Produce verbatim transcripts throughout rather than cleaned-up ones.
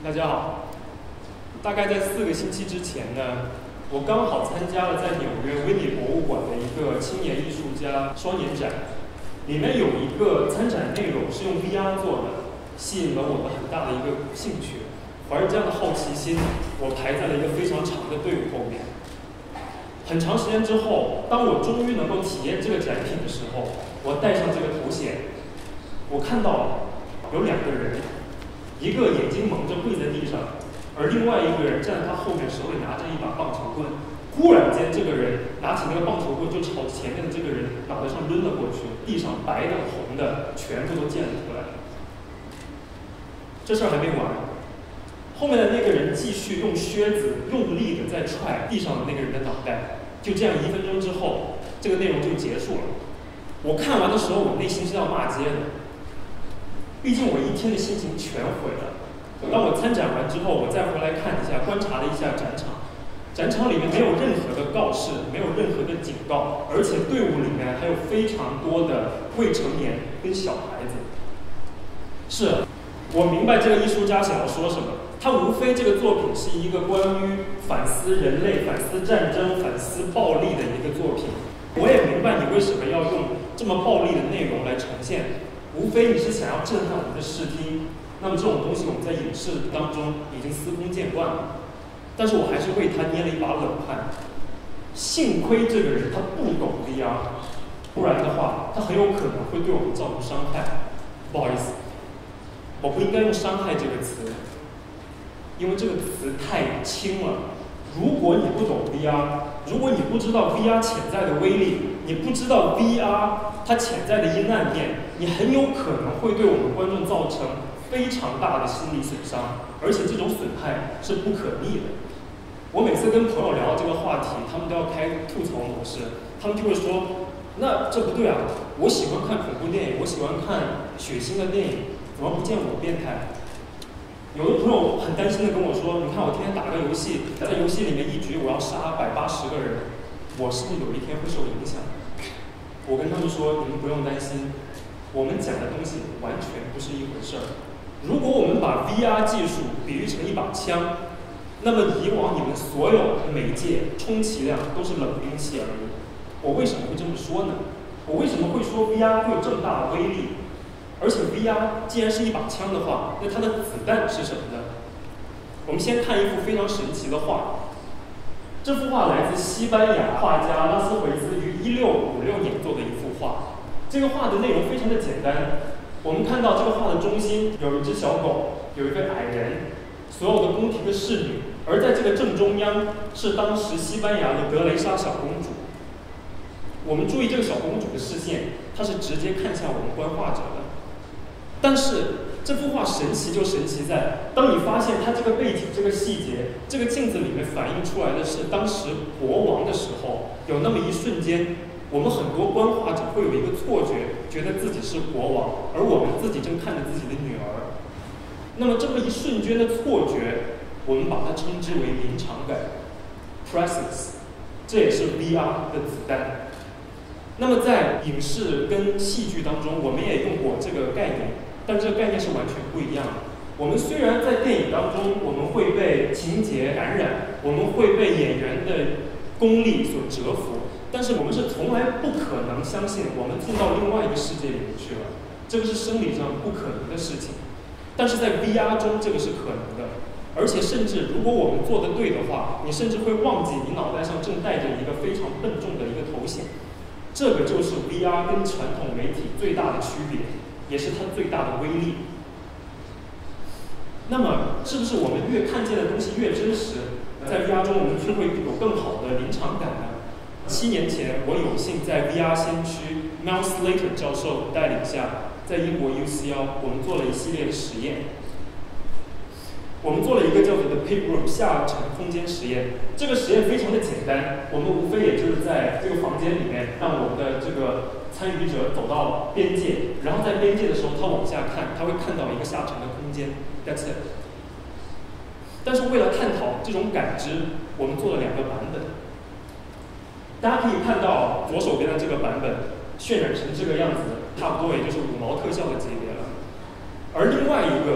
大家好，大概在四个星期之前呢，我刚好参加了在纽约威尼博物馆的一个青年艺术家双年展，里面有一个参展内容是用 V R 做的，吸引了我们很大的一个兴趣。怀着这样的好奇心，我排在了一个非常长的队伍后面。很长时间之后，当我终于能够体验这个展品的时候，我戴上这个头显，我看到有两个人，一个眼睛蒙着跪在地上，而另外一个人站在他后面，手里拿着一把棒球棍。忽然间，这个人拿起那个棒球棍就朝前面的这个人脑袋上抡了过去，地上白的、红的全部都溅了出来。这事儿还没完，后面的那个人继续用靴子用力的在踹地上的那个人的脑袋。就这样，一分钟之后，这个内容就结束了。我看完的时候，我内心是要骂街的，毕竟我一天的心情全毁了。当我参展完之后，我再回来看一下，观察了一下展场，展场里面没有任何的告示，没有任何的警告，而且队伍里面还有非常多的未成年跟小孩子。是，我明白这个艺术家想要说什么。他无非这个作品是一个关于反思人类、反思战争、反思暴力的一个作品。我也明白你为什么要用这么暴力的内容来呈现，无非你是想要震撼我们的视听。那么这种东西我们在影视当中已经司空见惯了，但是我还是为他捏了一把冷汗。幸亏这个人他不懂 V R， 不然的话他很有可能会对我们造成伤害。不好意思，我不应该用伤害这个词，因为这个词太轻了。如果你不懂 V R， 如果你不知道 V R 潜在的威力，你不知道 V R 它潜在的阴暗面，你很有可能会对我们观众造成非常大的心理损伤，而且这种损害是不可逆的。我每次跟朋友聊到这个话题，他们都要开吐槽模式，他们就会说：“那这不对啊！我喜欢看恐怖电影，我喜欢看血腥的电影，怎么不见我变态？”有的朋友很担心的跟我说：“你看我天天打个游戏，在游戏里面一局我要杀百八十个人，我是不是有一天会受影响？”我跟他们说：“你们不用担心，我们讲的东西完全不是一回事儿。如果我们把 V R 技术比喻成一把枪，那么以往你们所有的媒介充其量都是冷兵器而已。我为什么会这么说呢？我为什么会说 V R 会有这么大的威力？而且 V R 既然是一把枪的话，那它的子弹是什么呢？我们先看一幅非常神奇的画。这幅画来自西班牙画家拉斯维斯于一六五六年做的一幅画。这个画的内容非常的简单。我们看到这个画的中心有一只小狗，有一个矮人，所有的宫廷的侍女，而在这个正中央是当时西班牙的德雷莎小公主。我们注意这个小公主的视线，她是直接看向我们观画者的。但是这幅画神奇就神奇在，当你发现它这个背景、这个细节，这个镜子里面反映出来的是当时国王的时候，有那么一瞬间，我们很多观画者会有一个错觉，觉得自己是国王，而我们自己正看着自己的女儿。那么这么一瞬间的错觉，我们把它称之为临场感 （presence）， 这也是 V R 的子弹。那么在影视跟戏剧当中，我们也用过这个概念。但这个概念是完全不一样的。我们虽然在电影当中，我们会被情节感染，我们会被演员的功力所折服，但是我们是从来不可能相信我们进到另外一个世界里面去了，这个是生理上不可能的事情。但是在 V R 中，这个是可能的，而且甚至如果我们做得对的话，你甚至会忘记你脑袋上正戴着一个非常笨重的一个头显。这个就是 V R 跟传统媒体最大的区别，也是它最大的威力。那么，是不是我们越看见的东西越真实，在 V R 中我们就会有更好的临场感呢？七年前，我有幸在 V R 先驱 Mel Slater 教授带领下，在英国 U C L 我们做了一系列的实验。我们做了一个叫做 The Pig Room 下沉空间实验。这个实验非常的简单，我们无非也就是在这个房间里面，让我们的这个参与者走到边界，然后在边界的时候，他往下看，他会看到一个下沉的空间。That's it。但是为了探讨这种感知，我们做了两个版本。大家可以看到左手边的这个版本渲染成这个样子，差不多也就是五毛特效的级别了。而另外一个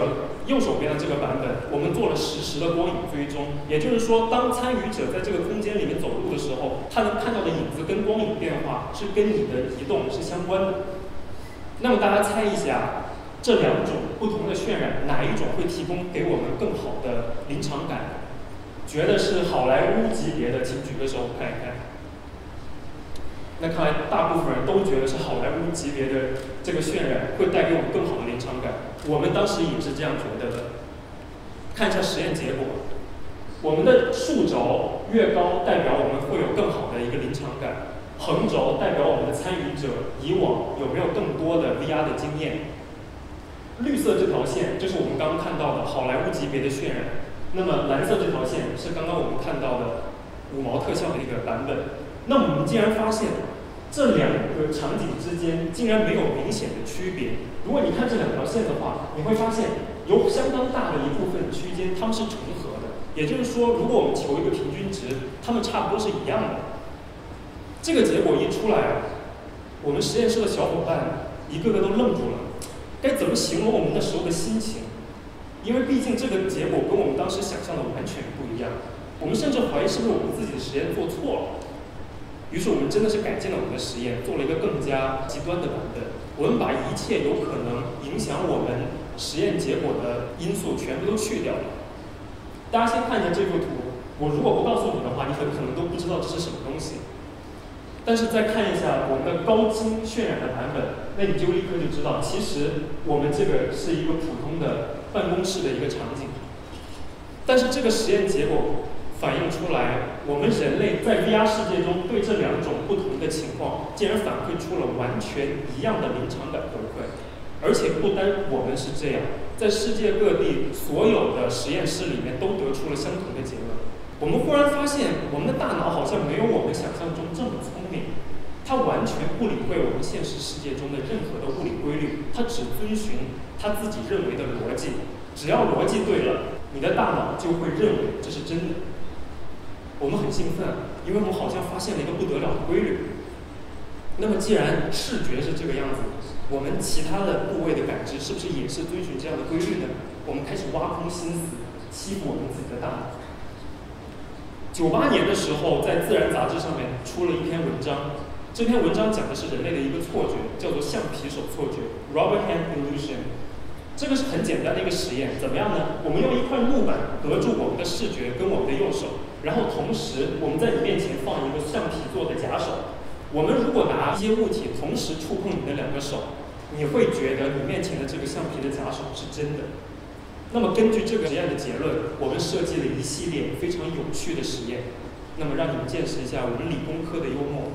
右手边的这个版本，我们做了实时的光影追踪，也就是说，当参与者在这个空间里面走路的时候，他能看到的影子跟光影变化是跟你的移动是相关的。那么大家猜一下，这两种不同的渲染，哪一种会提供给我们更好的临场感？觉得是好莱坞级别的，请举个手看一看。那看来大部分人都觉得是好莱坞级别的这个渲染会带给我们更好的临场感。我们当时也是这样觉得的。看一下实验结果，我们的竖轴越高，代表我们会有更好的一个临场感；横轴代表我们的参与者以往有没有更多的 V R 的经验。绿色这条线就是我们刚刚看到的好莱坞级别的渲染，那么蓝色这条线是刚刚我们看到的五毛特效的一个版本。那我们竟然发现，这两个场景之间竟然没有明显的区别。如果你看这两条线的话，你会发现有相当大的一部分区间它们是重合的。也就是说，如果我们求一个平均值，它们差不多是一样的。这个结果一出来，我们实验室的小伙伴一个个都愣住了，该怎么形容我们那时候的心情？因为毕竟这个结果跟我们当时想象的完全不一样。我们甚至怀疑是不是我们自己的实验做错了。于是我们真的是改进了我们的实验，做了一个更加极端的版本。我们把一切有可能影响我们实验结果的因素全部都去掉了。大家先看一下这幅图，我如果不告诉你的话，你很可能都不知道这是什么东西。但是再看一下我们的高清渲染的版本，那你就立刻就知道，其实我们这个是一个普通的办公室的一个场景。但是这个实验结果反映出来，我们人类在 V R 世界中对这两种不同的情况，竟然反馈出了完全一样的临场感回馈。而且不单我们是这样，在世界各地所有的实验室里面都得出了相同的结论。我们忽然发现，我们的大脑好像没有我们想象中这么聪明，它完全不理会我们现实世界中的任何的物理规律，它只遵循它自己认为的逻辑。只要逻辑对了，你的大脑就会认为这是真的。我们很兴奋，因为我们好像发现了一个不得了的规律。那么既然视觉是这个样子，我们其他的部位的感知是不是也是遵循这样的规律呢？我们开始挖空心思欺负我们自己的大脑。九八年的时候，在《自然》杂志上面出了一篇文章，这篇文章讲的是人类的一个错觉，叫做橡皮手错觉 （rubber hand illusion）。这个是很简单的一个实验，怎么样呢？我们用一块木板隔住我们的视觉跟我们的右手，然后同时我们在你面前放一个橡皮做的假手。我们如果拿一些物体同时触碰你的两个手，你会觉得你面前的这个橡皮的假手是真的。那么根据这个实验的结论，我们设计了一系列非常有趣的实验，那么让你们见识一下我们理工科的幽默。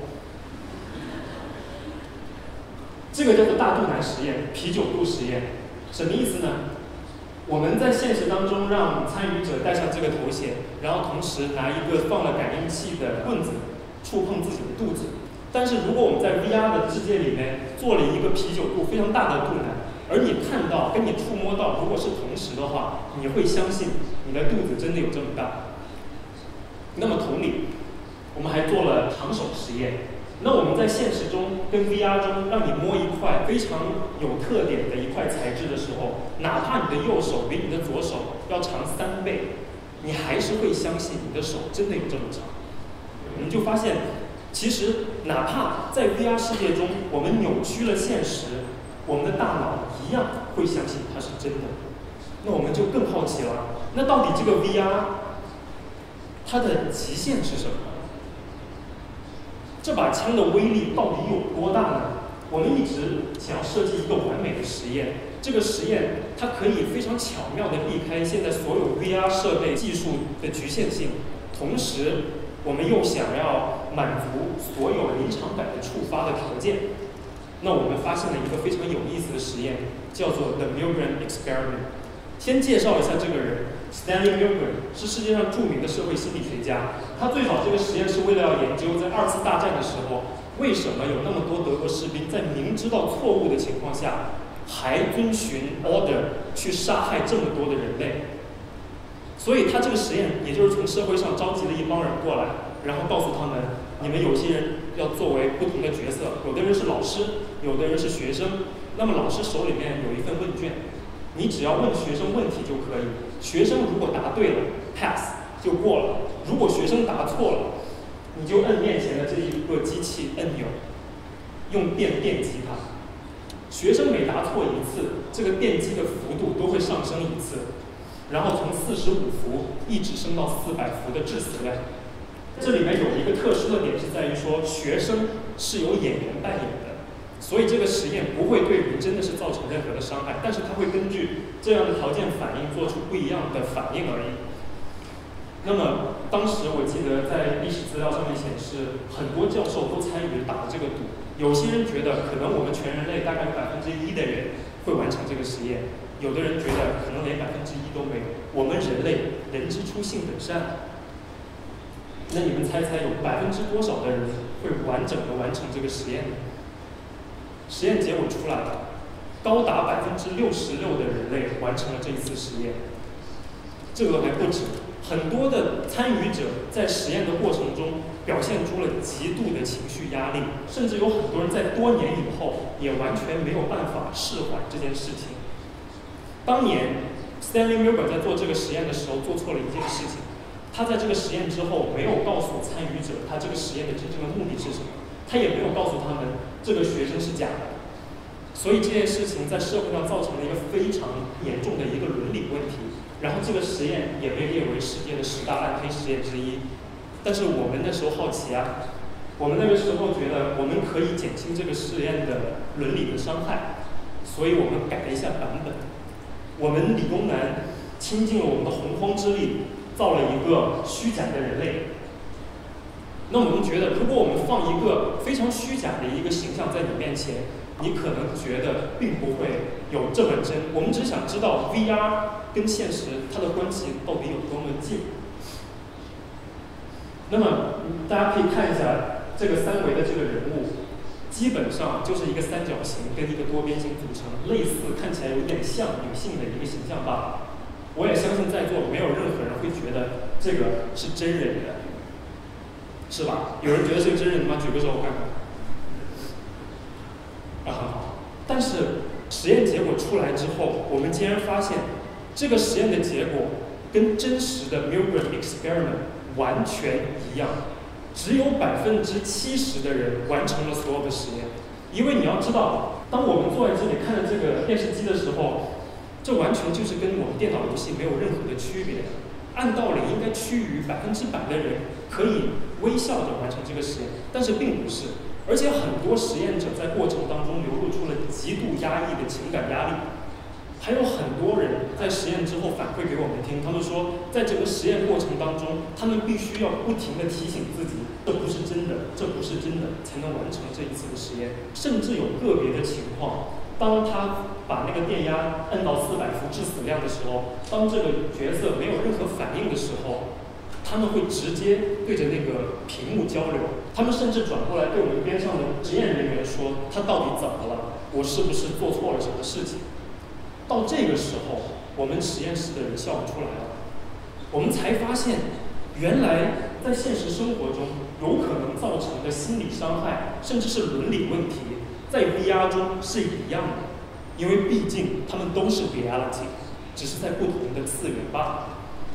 这个叫做大肚腩实验，啤酒肚实验。什么意思呢？我们在现实当中让参与者戴上这个头衔，然后同时拿一个放了感应器的棍子触碰自己的肚子。但是如果我们在 V R 的世界里面做了一个啤酒肚非常大的肚腩，而你看到跟你触摸到如果是同时的话，你会相信你的肚子真的有这么大。那么同理，我们还做了长手实验。那我们在现实中跟 V R 中让你摸一块非常有特点的一块材质的时候，哪怕你的右手比你的左手要长三倍，你还是会相信你的手真的有这么长。我们就发现，其实哪怕在 V R 世界中我们扭曲了现实，我们的大脑一样会相信它是真的。那我们就更好奇了，那到底这个 V R 它的极限是什么？这把枪的威力到底有多大呢？我们一直想要设计一个完美的实验，这个实验它可以非常巧妙地避开现在所有 V R 设备技术的局限性，同时我们又想要满足所有临场感的触发的条件。那我们发现了一个非常有意思的实验，叫做 The Milgram Experiment。先介绍一下这个人 ，Stanley Milgram 是世界上著名的社会心理学家。他最早这个实验是为了要研究在二次大战的时候，为什么有那么多德国士兵在明知道错误的情况下，还遵循 order 去杀害这么多的人类。所以他这个实验，也就是从社会上召集了一帮人过来，然后告诉他们，你们有些人要作为不同的角色，有的人是老师，有的人是学生。那么老师手里面有一份问卷， 你只要问学生问题就可以，学生如果答对了 pass 就过了，如果学生答错了，你就摁面前的这一个机器按钮，用电电击它。学生每答错一次，这个电击的幅度都会上升一次，然后从四十五伏一直升到四百伏的致死量。这里面有一个特殊的点是在于说，学生是由演员扮演的，所以这个实验不会对人真的是造成任何的伤害，但是它会根据这样的条件反应做出不一样的反应而已。那么当时我记得在历史资料上面显示，很多教授都参与打这个赌。有些人觉得可能我们全人类大概百分之一的人会完成这个实验，有的人觉得可能连百分之一都没有。我们人类人之初性本善，那你们猜猜有百分之多少的人会完整的完成这个实验呢？实验结果出来了，高达百分之六十六的人类完成了这一次实验。这个还不止，很多的参与者在实验的过程中表现出了极度的情绪压力，甚至有很多人在多年以后也完全没有办法释怀这件事情。当年 Stanley Milgram 在做这个实验的时候做错了一件事情，他在这个实验之后没有告诉参与者他这个实验的真正的目的是什么，他也没有告诉他们这个学生是假的，所以这件事情在社会上造成了一个非常严重的一个伦理问题，然后这个实验也被列为世界的十大暗黑实验之一。但是我们那时候好奇啊，我们那个时候觉得我们可以减轻这个实验的伦理的伤害，所以我们改了一下版本。我们理工男倾尽了我们的洪荒之力，造了一个虚假的人类。那我们觉得，如果我们放一个非常虚假的一个形象在你面前，你可能觉得并不会有这么真。我们只想知道 V R 跟现实它的关系到底有多么近。那么大家可以看一下这个三维的这个人物，基本上就是一个三角形跟一个多边形组成，类似看起来有点像女性的一个形象罢了。我也相信在座没有任何人会觉得这个是真人的，是吧？有人觉得是个真人吗？举个手我看看。啊，很好。但是实验结果出来之后，我们竟然发现这个实验的结果跟真实的 Milgram experiment 完全一样，只有百分之七十的人完成了所有的实验。因为你要知道，当我们坐在这里看着这个电视机的时候，这完全就是跟我们电脑游戏没有任何的区别。按道理应该趋于百分之百的人可以微笑着完成这个实验，但是并不是。而且很多实验者在过程当中流露出了极度压抑的情感压力。还有很多人在实验之后反馈给我们听，他们说，在整个实验过程当中，他们必须要不停地提醒自己，这不是真的，这不是真的，才能完成这一次的实验。甚至有个别的情况，当他把那个电压按到四百伏致死量的时候，当这个角色没有任何反应的时候，他们会直接对着那个屏幕交流。他们甚至转过来对我们边上的实验人员说，他到底怎么了？我是不是做错了什么事情？到这个时候，我们实验室的人笑不出来了。我们才发现，原来在现实生活中有可能造成的心理伤害，甚至是伦理问题，在 V R 中是一样的。因为毕竟他们都是 reality， 只是在不同的次元罢了。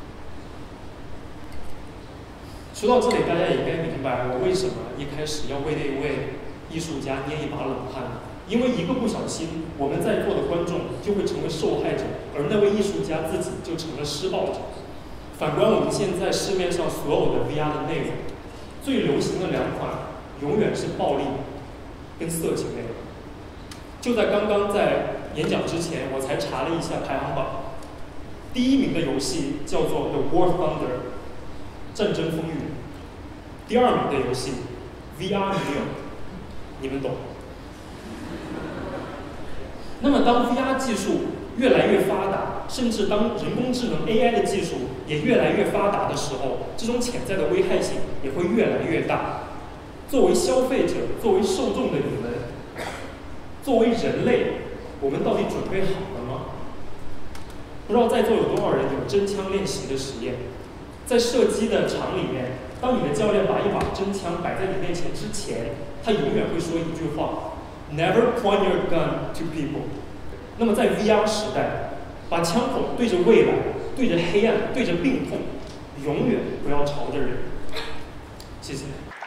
说到这里，大家也该明白我为什么一开始要为那位艺术家捏一把冷汗。因为一个不小心，我们在座的观众就会成为受害者，而那位艺术家自己就成了施暴者。反观我们现在市面上所有的 V R 的内容，最流行的两款永远是暴力跟色情内容。就在刚刚在演讲之前，我才查了一下排行榜，第一名的游戏叫做 The War Thunder 战争风云，第二名的游戏 V R 女友，你们懂。那么当 V R 技术越来越发达，甚至当人工智能 A I 的技术也越来越发达的时候，这种潜在的危害性也会越来越大。作为消费者，作为受众的你们，作为人类，我们到底准备好了吗？不知道在座有多少人有真枪练习的实验？在射击的场里面，当你的教练把一把真枪摆在你面前之前，他永远会说一句话 ：Never point your gun to people。那么在 V R 时代， 把枪口对着未来，对着黑暗，对着病痛，永远不要朝着人。谢谢。